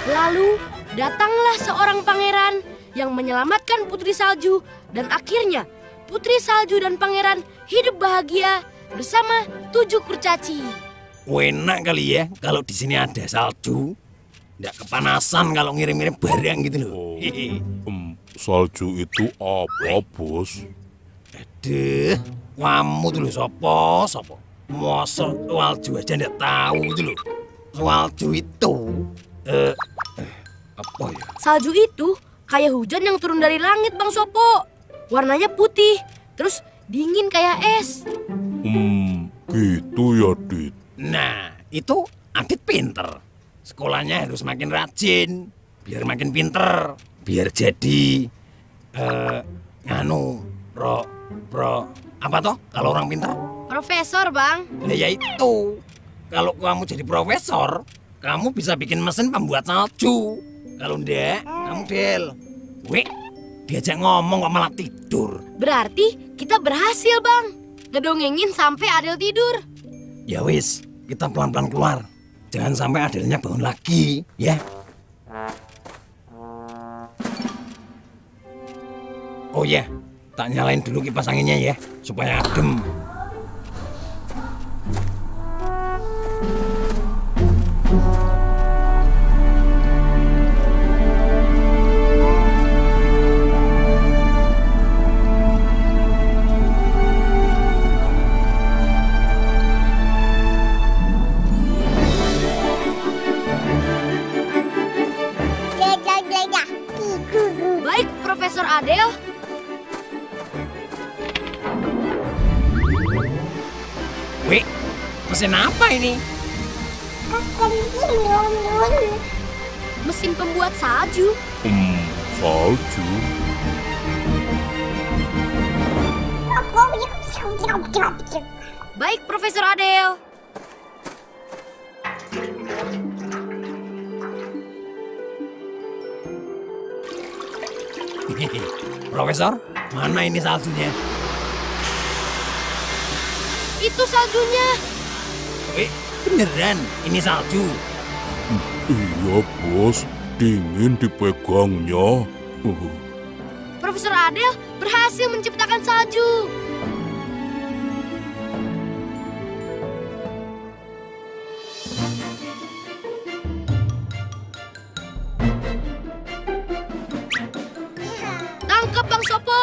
Lalu datanglah seorang pangeran yang menyelamatkan Putri Salju dan akhirnya Putri Salju dan pangeran hidup bahagia bersama 7 kurcaci. Enak kali ya kalau di sini ada salju. Nggak kepanasan kalau ngirim-ngirim barang gitu loh. Salju itu apa, Bos? Aduh, kamu tuh loh sopo. Masa salju aja nggak tahu gitu loh. Salju itu apa ya? Salju itu kayak hujan yang turun dari langit, Bang Sopo. Warnanya putih, terus dingin kayak es. Gitu ya, Dit. Nah, itu Adit pinter. Sekolahnya harus makin rajin, biar makin pinter. Biar jadi, apa toh kalau orang pinter? Profesor, Bang. Nah, ya itu. Kalau kamu jadi profesor, kamu bisa bikin mesin pembuat salju. Kalau enggak, kamu Del. Diajak ngomong kok malah tidur. Berarti kita berhasil, Bang. Ngedongengin sampai Adel tidur. Ya wis, kita pelan-pelan keluar. Jangan sampai Adelnya bangun lagi, ya. Oh ya, tak nyalain dulu kipas anginnya ya, supaya adem. Baik, Profesor Adel. Mesin apa ini? Mesin pembuat salju. Salju. Baik, Profesor Adel. Profesor, mana ini saljunya? Itu saljunya. Beneran ini salju? Iya, Bos. Dingin dipegangnya. Profesor Adel berhasil menciptakan salju. Tangkap, Bang Sopo.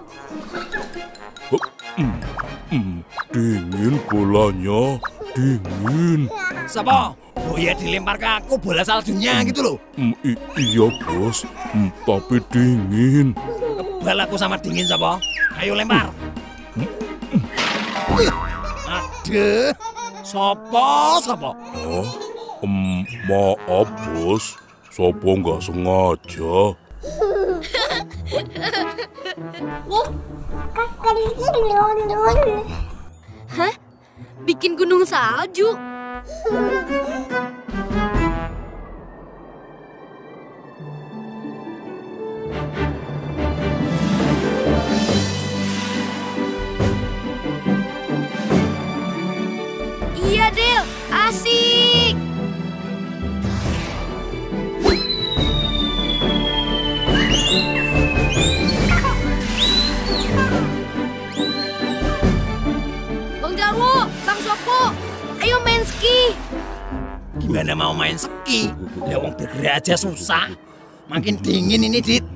Dingin bolanya. Dingin. Sopo, ya dilempar ke aku bola saljunya gitu loh. Iya, Bos. Tapi dingin. Kebal aku sama dingin, Sopo. Ayo lempar. Aduh, Sopo. Maaf, Bos. Sopo nggak sengaja. Hah? Bikin gunung salju? Iya, Del. Asik. Bang Jarwo, Bang Sopo, ayo main ski. Gimana mau main ski? Ya wong bergerak aja susah. Makin dingin ini, Dit.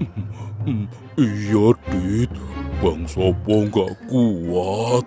Iya, Dit. Bang Sopo nggak kuat.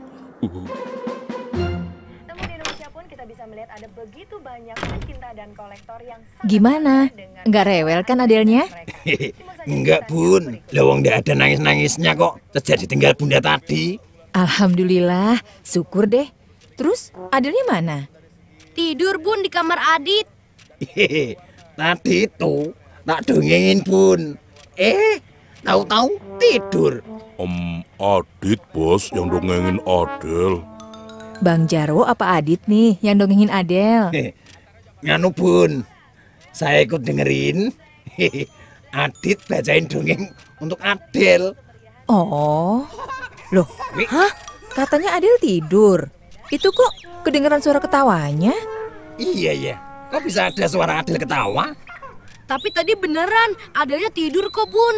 Namun di Indonesia pun kita bisa melihat ada begitu banyak pencinta dan kolektor yang Gimana? Nggak rewel kan Adelnya? Enggak, Bun. Lah wong nggak ada nangis-nangisnya kok. Terjadi tinggal Bunda tadi. Alhamdulillah, syukur deh. Terus Adelnya mana? Tidur, Bun, di kamar Adit. Tadi itu tak dongengin, Bun. Tahu-tahu tidur. Adit, Bos, yang dongengin Adel. Bang Jarwo apa Adit nih yang dongengin Adel? Nganu, Bun. Saya ikut dengerin. Adit bacain dongeng untuk Adel. Oh, loh, hah? Katanya Adel tidur. Itu kok kedengeran suara ketawanya? Iya. Kok bisa ada suara Adel ketawa? Tapi tadi beneran, Adelnya tidur kok, Bun.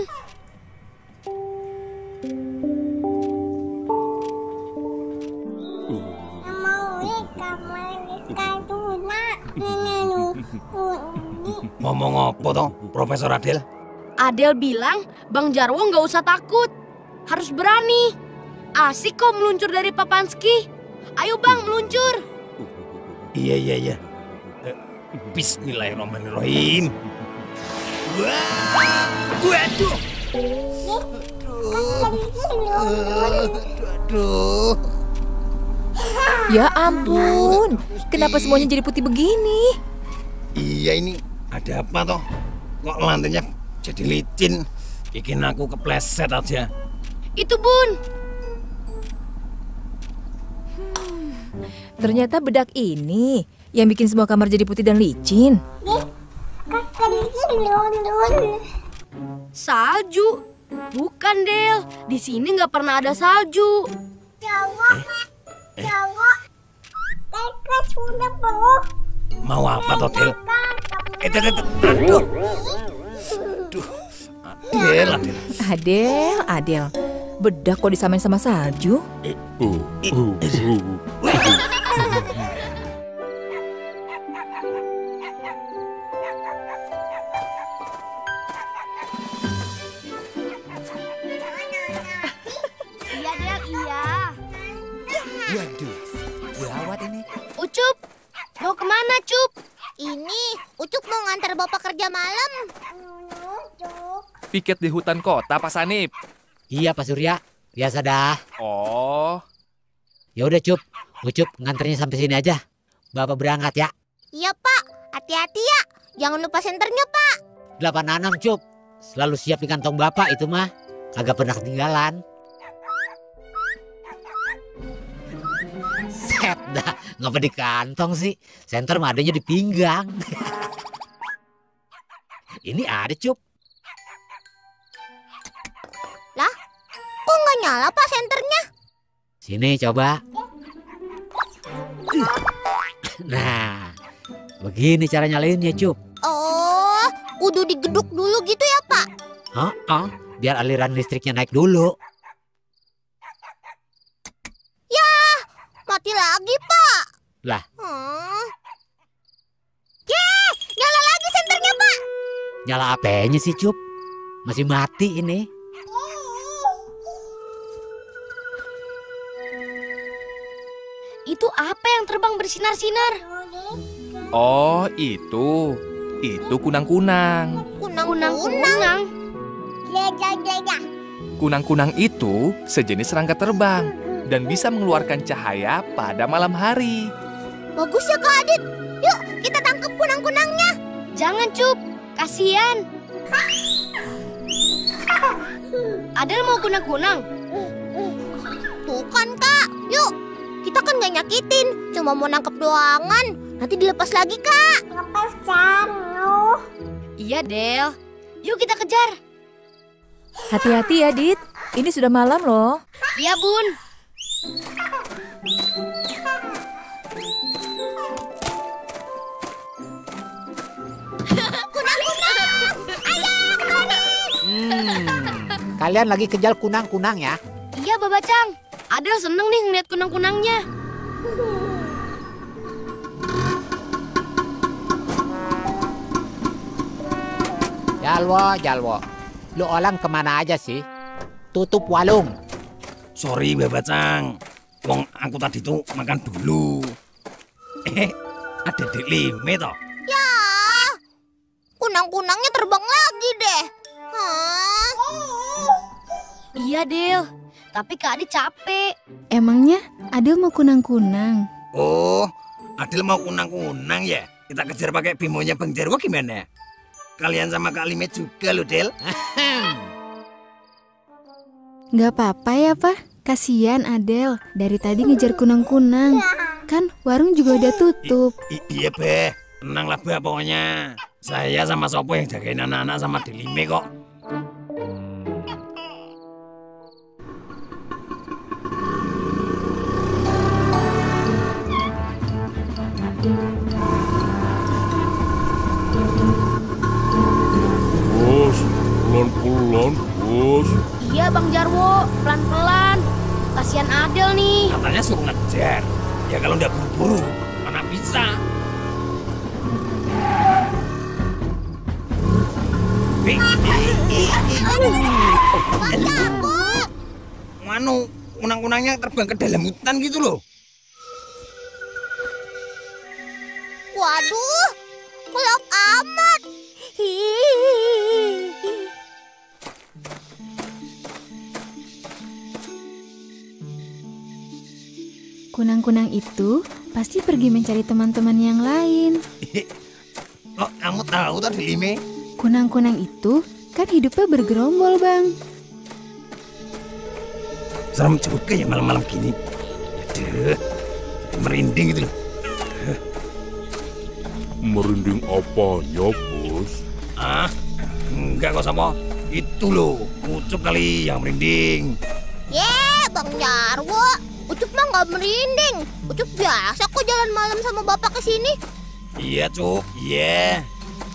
Ngomong apa toh, Profesor Adel? Adel bilang Bang Jarwo nggak usah takut. Harus berani. Asik kok meluncur dari Papanski. Ayo Bang, meluncur. Iya. Bismillahirrahmanirrahim. Wah, waduh. Aduh. Ya ampun, kenapa semuanya jadi putih begini? Iya ini, ada apa toh? Kok lantainya jadi licin? Bikin aku kepleset aja. Itu Bun. Ternyata bedak ini yang bikin semua kamar jadi putih dan licin. Salju. Bukan, Del. Di sini nggak pernah ada salju. Mau apa toh, Del? Aduh. Adel. Bedak kok disamain sama salju? Iya, Del, iya. Waduh, gawat ini. Ucup, mau kemana, Cup? Ini, Ucup mau ngantar bapak kerja malam. Piket di hutan kota, Pak Sanip. Iya, Pak Surya. Biasa dah. Oh, Ya udah, Ucup nganternya sampai sini aja. Bapak berangkat ya. Iya, Pak. Hati-hati ya. Jangan lupa senternya, Pak. 86, Cup. Selalu siap di kantong Bapak itu mah. Kagak pernah ketinggalan. Set dah. Ngapa di kantong sih? Senter mah adanya di pinggang. Ini ada, Cup. Lah, kok nggak nyala, Pak, senternya? Sini coba. Nah, begini cara nyalainnya, Cup. Oh, kudu digeduk dulu gitu ya, Pak? Biar aliran listriknya naik dulu. Yah, mati lagi, Pak. Lah. Yeh, nyala lagi senternya, Pak. Nyala apanya sih, Cup? Masih mati ini. Itu apa yang terbang bersinar-sinar? oh itu kunang-kunang. Kunang-kunang. Kunang-kunang itu sejenis serangga terbang dan bisa mengeluarkan cahaya pada malam hari. Bagus ya, Kak Adit. Yuk, kita tangkap kunang-kunangnya. Jangan, Cup. Kasian. Adel mau kunang-kunang. Tuh kan, Kak. Yuk, kita kan gak nyakitin. Cuma mau nangkep doangan. Nanti dilepas lagi, Kak. Lepas Iya, Del. Yuk kita kejar. Hati-hati ya, Dit. Ini sudah malam loh. Iya, Bun. Kalian lagi kejar kunang-kunang ya? Iya, Babacang. Adel seneng nih ngeliat kunang-kunangnya. Jalwo. Lu orang kemana aja sih? Tutup warung. Sorry, Babacang. Wong aku tadi tuh makan dulu. Ada Dek Lime toh? Ya, kunang-kunangnya terbang lagi deh. Iya, Del. Tapi Kak Adit capek. Emangnya Adel mau kunang-kunang? Oh, Adel mau kunang-kunang ya? Kita kejar pakai bimonya Bang Jarwo gimana? Kalian sama Kak Lime juga loh, Del. Gak apa-apa ya, Pak. Kasian Adel. Dari tadi ngejar kunang-kunang. Kan warung juga udah tutup. Iya, Beh. Tenanglah, Beh, pokoknya. Saya sama Sopo yang jagain anak-anak sama Dek Lime kok. Pelan-pelan, bos. Iya Bang Jarwo, pelan-pelan. Kasihan Adel nih. Katanya suruh ngejar. Ya kalau nggak buru-buru, mana bisa. Manu, kunang-kunangnya terbang ke dalam hutan gitu loh. Waduh, gelap amat. Kunang-kunang itu pasti pergi mencari teman-teman yang lain. Kok kamu tahu tadi Lime? Kunang-kunang itu kan hidupnya bergerombol, Bang. Serem juga ya malam-malam gini. Aduh, merinding gitu loh. Merinding apanya, bos? Ah, enggak kok sama. Itu loh, Ucup kali yang merinding. Bang Jarwo, Ucup mah nggak merinding. Ucup biasa kok jalan malam sama bapak ke sini. Iya, Cup. Iya.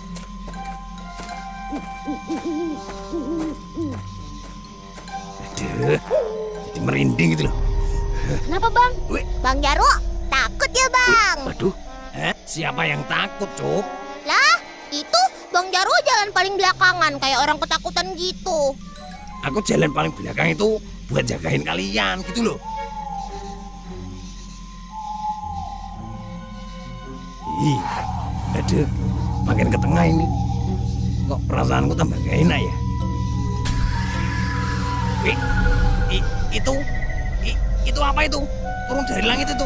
Aduh, jadi merinding gitu loh. Kenapa Bang? Wih, Bang Jarwo, takut ya Bang? waduh. Siapa yang takut, Cup? Lah, itu Bang Jarwo jalan paling belakangan kayak orang ketakutan gitu. Aku jalan paling belakang itu buat jagain kalian gitu loh. Ih, aduh, makin ke tengah ini. Kok perasaanku tambah gak enak ya? Wih, itu apa itu? Turun dari langit itu.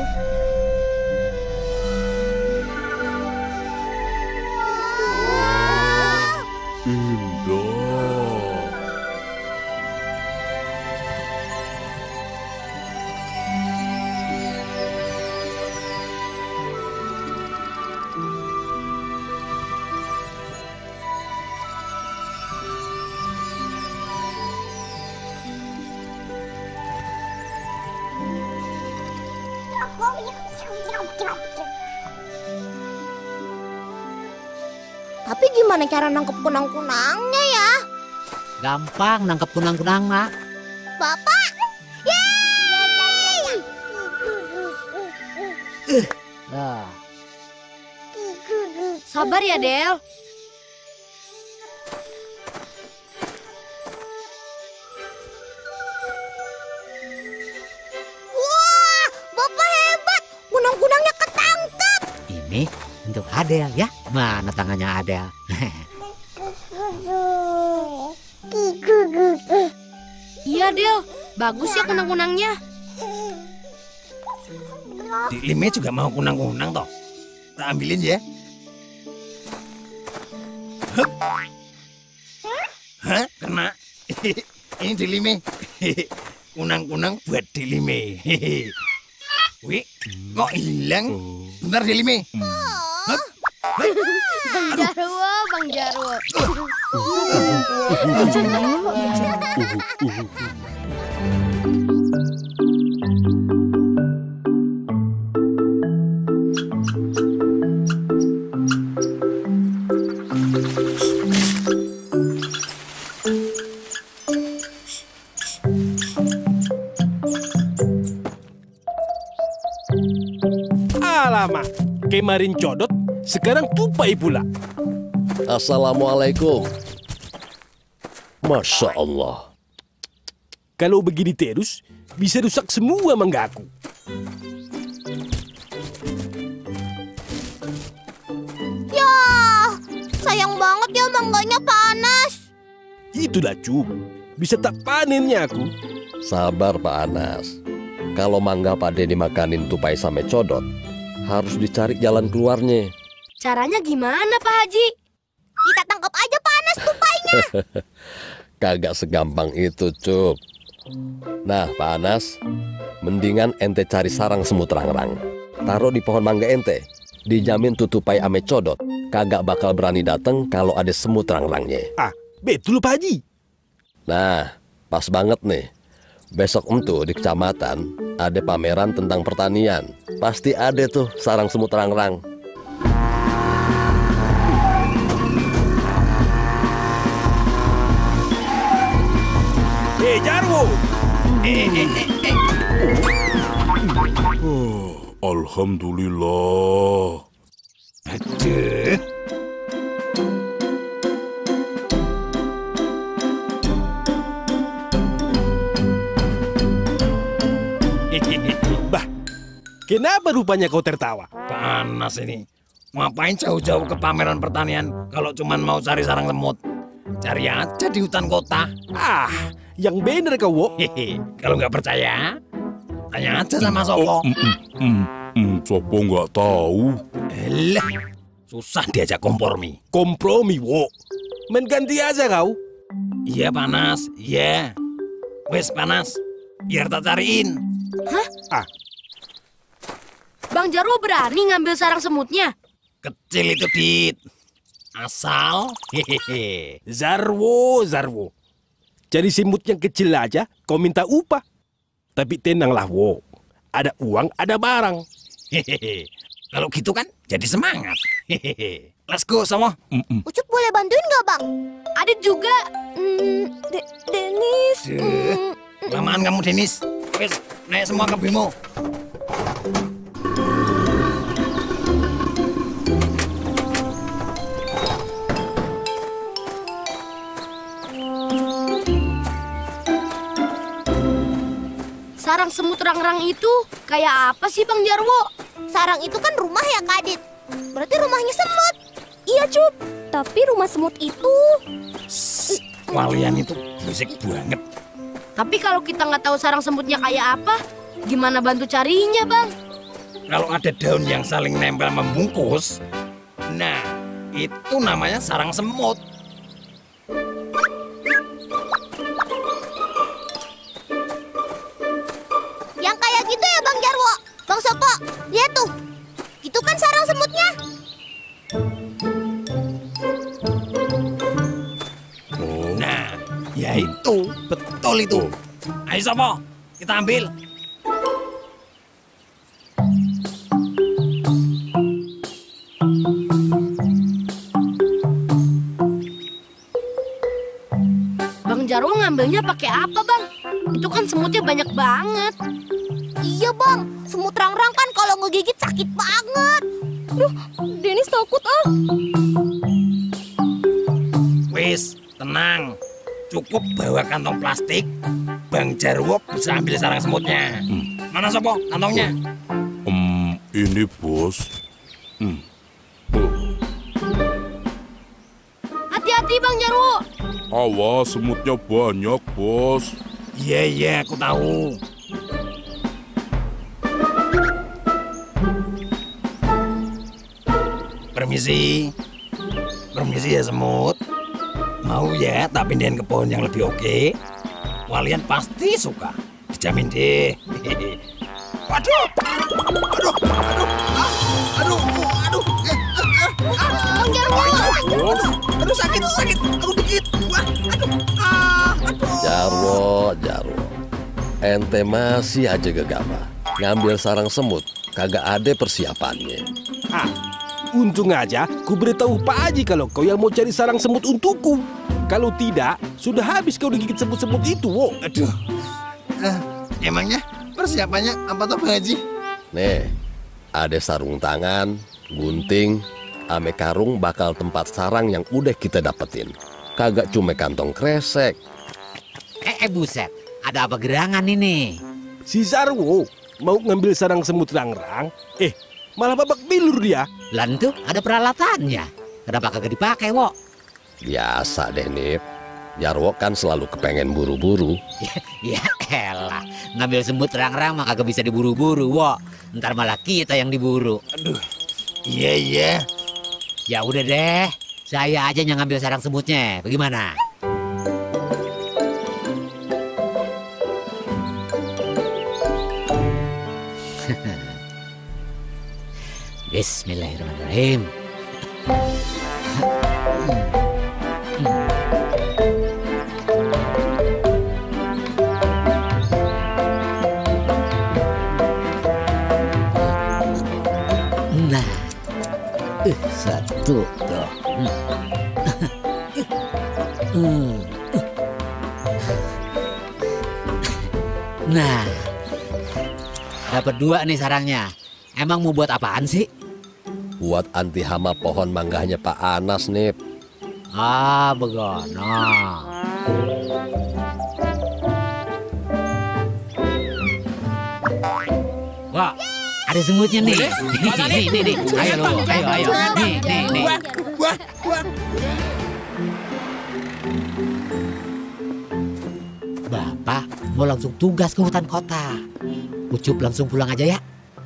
Indah. Tapi gimana cara nangkep kunang-kunangnya ya? Gampang nangkep kunang-kunang, Mak. Bapak! Yeay! Nah, Sabar ya Del. Wah, Bapak hebat! Kunang-kunangnya ketangkep! ini untuk Adel ya. Mana tangannya Adel? Iya Del, bagus ya kunang-kunangnya. Di Lime juga mau kunang-kunang toh. Tak ambilin ya. Hup. Hah? Kena. Ini di Lime. Kunang-kunang buat di Lime. Wih, kok hilang? Bentar di Lime. Hup. Bang Jarwo, Bang Jarwo. Alamak, kemarin codot, sekarang tupai pula. Assalamualaikum. Masya Allah. Kalau begini terus, bisa rusak semua manggaku. Ya, sayang banget ya mangganya panas. Itulah Cup, bisa tak panennya aku. Sabar Pak Anas. Kalau mangga Pak De dimakanin tupai sampai codot, harus dicari jalan keluarnya. Caranya gimana Pak Haji? Kita tangkap aja panas tupainya. Kagak segampang itu, Cup. Nah, Pak Anas, mendingan ente cari sarang semut rangrang. Taruh di pohon mangga ente. Dijamin tutupai ame codot. Kagak bakal berani dateng kalau ada semut rangrangnya. Ah, betul Pak Haji. Nah, pas banget nih. Besok di kecamatan ada pameran tentang pertanian. Pasti ada tuh sarang semut rangrang. Alhamdulillah. Aduh. Bah, kenapa rupanya kau tertawa? Panas ini. Ngapain jauh-jauh ke pameran pertanian kalau cuman mau cari sarang semut? Cari aja di hutan kota. Ah, yang bener kau, Wo. Kalau nggak percaya, tanya aja sama Sopo. Sopo nggak tahu. Elah, susah diajak kompromi. Kompromi, Wo. Main ganti aja kau. Iya Panas, iya. Wes Panas, biar tak cariin. Hah? Ah, Bang Jarwo berani ngambil sarang semutnya? Kecil itu, Dit. Asal, hehehe. Jarwo. Cari semut yang kecil aja, kau minta upah. Tapi tenanglah, Wo. Ada uang, ada barang. Hehehe. Kalau gitu kan jadi semangat. Hehehe. Let's go semua. Ucup boleh bantuin nggak, Bang? Adit juga. Denis. Kelamaan kamu, Denis. Wes, naik semua ke Bimo. Sarang semut rang-rang itu kayak apa sih Bang Jarwo? Sarang itu kan rumah ya, Kak Adit. Berarti rumahnya semut. Iya, Cup. Tapi rumah semut itu... Kalian itu berisik banget. Tapi kalau kita nggak tahu sarang semutnya kayak apa, gimana bantu carinya, Bang? Kalau ada daun yang saling nempel membungkus, nah itu namanya sarang semut. Yang kayak gitu ya, Bang Jarwo. Bang Sopo, lihat tuh. Itu kan sarang semutnya. Nah, ya itu, betul itu. Ayo Sopo, kita ambil. Bang Jarwo ngambilnya pakai apa, Bang? Itu kan semutnya banyak banget. Iya, Bang. Semut rang-rang kan kalau ngegigit sakit banget. Duh, Denis takut ah. Wis, tenang. Cukup bawa kantong plastik. Bang Jarwo bisa ambil sarang semutnya. Mana Sopo kantongnya? Ini bos. Hati-hati Bang Jarwo. Awas, semutnya banyak bos. Iya, aku tahu. Permisi ya semut. Mau ya tak pindahin ke pohon yang lebih oke? Kalian pasti suka. Dijamin deh. Waduh. Bang Jarwo. Aduh sakit. Aku dikit. Wah, Jarwo. Ente masih aja gegabah. Ngambil sarang semut, kagak ada persiapannya. Ah, untung aja ku beritahu Pak Haji kalau kau yang mau cari sarang semut untukku. Kalau tidak, sudah habis kau digigit semut-semut itu, Wo. Aduh. Emangnya persiapannya apa tuh Pak Haji? Nih, ada sarung tangan, gunting, ame karung bakal tempat sarang yang udah kita dapetin. Kagak cuma kantong kresek. Buset, ada apa gerangan ini? Si Jarwo mau ngambil sarang semut rang-rang, malah babak belur dia. Lan tuh ada peralatannya. Kenapa kagak dipakai, Wo? Biasa deh, Nip. Jarwo kan selalu kepengen buru-buru. Ya elah, ngambil semut rang-rang mah kagak bisa diburu-buru, Wo. Ntar malah kita yang diburu. Aduh, iya. Ya udah deh, saya aja yang ngambil sarang semutnya. Bagaimana? Bismillahirrahmanirrahim. Nah, satu tuh. Nah, dapat 2 nih sarangnya. Emang mau buat apaan sih? Buat anti hama pohon mangganya Pak Anas, Nip. Ah, begono. Wah, ada semutnya nih. Nih. Ayo lo, ayo. Nih. Bapak mau langsung tugas ke hutan kota. Ucup langsung pulang aja ya.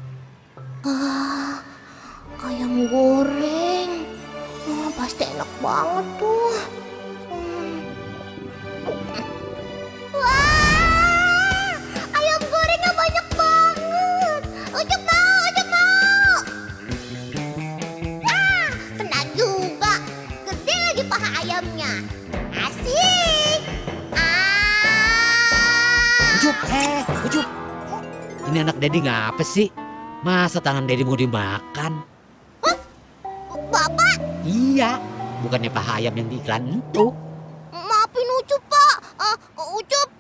Ayam goreng. Pasti enak banget tuh. Wah, ayam gorengnya banyak banget. Ucup mau. Kena juga. Gede lagi paha ayamnya. Asik. Ucup. Ini anak Dedi ngapa sih? Masa tangan Dedi mau dimakan? Bapak? Iya, bukannya paha ayam yang di iklan itu. Maafin Ucup, Pak. Ucup.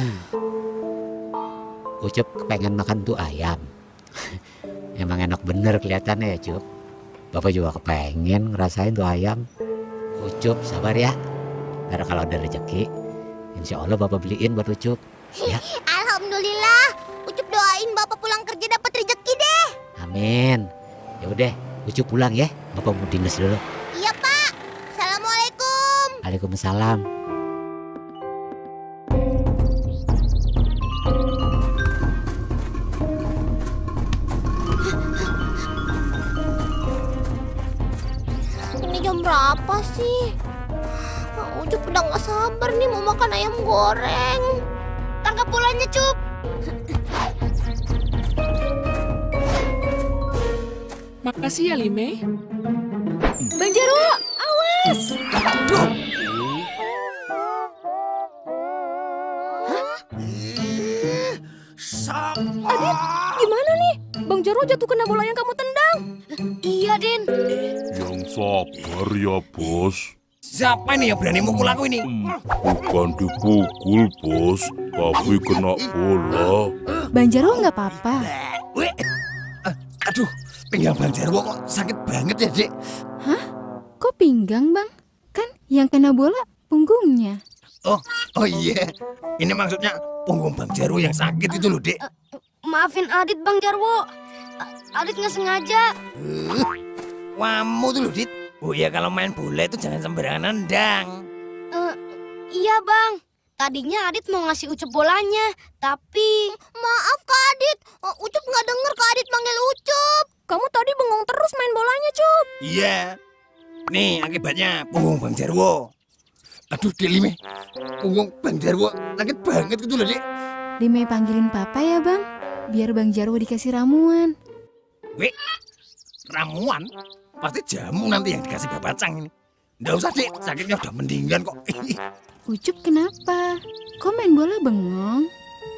Ucup kepengen makan tuh ayam. Emang enak bener kelihatannya ya, Cup. Bapak juga kepengen ngerasain tuh ayam. Ucup sabar ya. Ntar kalau ada rezeki, insya Allah Bapak beliin buat Ucup. Ya. Alhamdulillah. Ucup doain Bapak pulang kerja dapat rezeki deh. Amin. Ya udah, Ucup pulang ya. Bapak mau dinas dulu. Iya, Pak. Assalamualaikum. Waalaikumsalam. Ini jam berapa sih? Ucup udah gak sabar nih mau makan ayam goreng. Tangkap bolanya, Cup. Makasih ya, Lime. Bang Jarwo, awas! Adit, gimana nih? Bang Jarwo jatuh kena bola yang kamu tendang. Iya, Din. Yang sabar ya, Bos. Siapa ini yang berani mukul aku ini? Bukan dipukul, Bos, tapi kena bola. Bang Jarwo nggak apa-apa. Aduh, pinggang Bang Jarwo kok sakit banget ya, Dek. Hah? Kok pinggang, Bang? Kan yang kena bola punggungnya. Oh iya. Ini maksudnya punggung Bang Jarwo yang sakit itu loh, Dek. Maafin Adit, Bang Jarwo. Adit nggak sengaja. Kamu tuh loh, Dit. Oh iya, kalau main bola itu jangan sembarangan nendang. Iya, Bang. Tadinya Adit mau ngasih Ucup bolanya, tapi... Maaf, Kak Adit. Ucup nggak denger Kak Adit manggil Ucup. Kamu tadi bengong terus main bolanya, Cup. Iya. Nih akibatnya punggung Bang Jarwo. Aduh, Dek Lime. Punggung Bang Jarwo sakit banget gitu loh, Dek. Lime panggilin papa ya, Bang. Biar Bang Jarwo dikasih ramuan. Wih, ramuan? Pasti jamu nanti yang dikasih Bapak Cang ini. Nggak usah, Dek. Sakitnya udah mendingan kok. Ucup kenapa? Kok main bola bengong?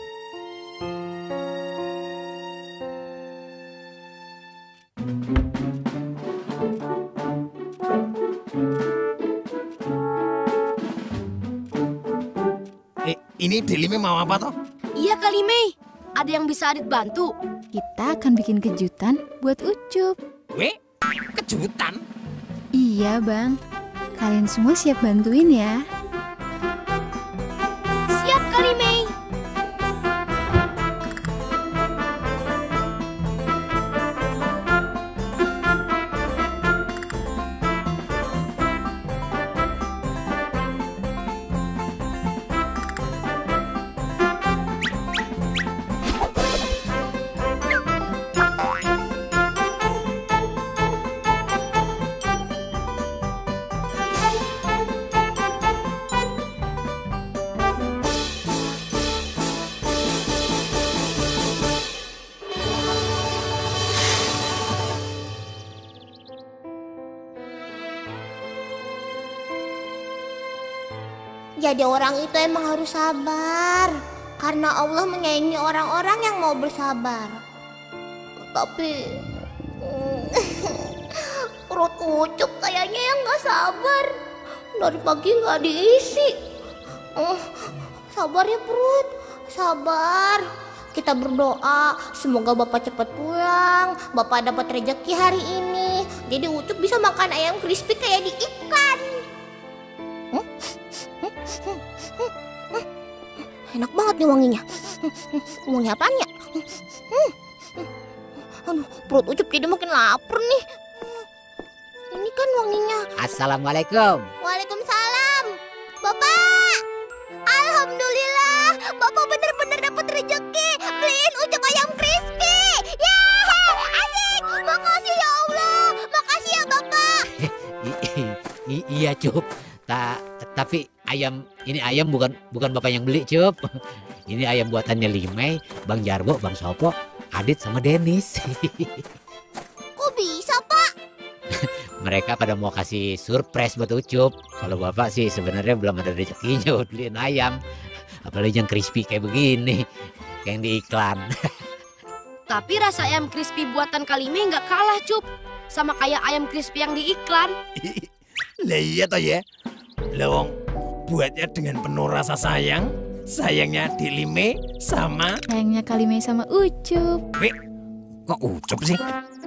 Ini Dek Lime mau apa toh? Iya, Kali Mei. Ada yang bisa Adit bantu? Kita akan bikin kejutan buat Ucup. Weh, kejutan? Iya, Bang. Kalian semua siap bantuin ya? Siap, Kali Mei. Jadi orang itu emang harus sabar. Karena Allah menyayangi orang-orang yang mau bersabar. Tapi perut Ucup kayaknya yang gak sabar. Dari pagi gak diisi. Sabar ya perut, Sabar. Kita berdoa semoga Bapak cepat pulang. Bapak dapat rezeki hari ini. Jadi Ucup bisa makan ayam crispy kayak di ikan. Enak banget nih wanginya. Wangi apaan ya? Aduh, perut Ucup jadi makin lapar nih. Ini kan wanginya. Assalamualaikum. Waalaikumsalam. Bapak, alhamdulillah, Bapak bener-bener dapat rezeki. Beliin Ucup ayam crispy. Yeay, asik. Makasih ya Allah. Makasih ya Bapak. Iya Cup. Tapi ini ayam bukan Bapak yang beli Cup. Ini ayam buatannya Limei, Bang Jarwo, Bang Sopo, Adit sama Denis. Kok bisa Pak? Mereka pada mau kasih surprise buat Ucup. Kalau Bapak sih sebenarnya belum ada rezekinya buat beliin ayam. Apalagi yang crispy kayak begini, kayak yang di iklan. Tapi rasa ayam crispy buatan Kalime nggak kalah, Cup, sama kayak ayam crispy yang di iklan. Lah iya toh ya. Lawang buatnya dengan penuh rasa sayang. Sayangnya di Lime sama Sayangnya Kalime sama Ucup. Wih, kok Ucup sih?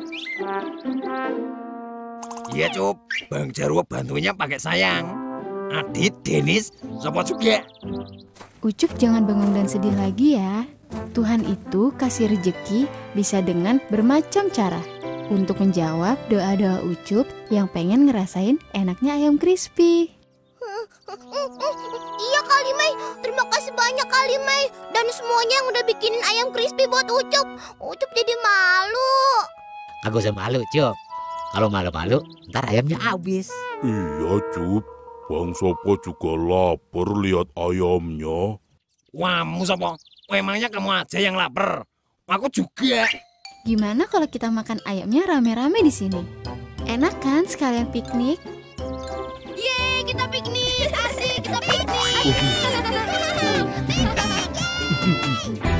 Iya Cup, Bang Jarwo bantunya pakai sayang. Adit, Denis, siapa juga? Ucup jangan bengong dan sedih lagi ya. Tuhan itu kasih rejeki bisa dengan bermacam cara. Untuk menjawab doa-doa Ucup yang pengen ngerasain enaknya ayam crispy. Iya Kalimei, terima kasih banyak Kalimei. Dan semuanya yang udah bikinin ayam crispy buat Ucup. Ucup jadi malu. Kagak usah malu Cup. Kalau malu-malu ntar ayamnya habis. Iya Cup, Bang Sopo juga lapar lihat ayamnya. Wamu Sopo, emangnya kamu aja yang lapar? Aku juga. Gimana kalau kita makan ayamnya rame-rame di sini? Enak kan sekalian piknik? Yeay, kita piknik. Asik, kita piknik.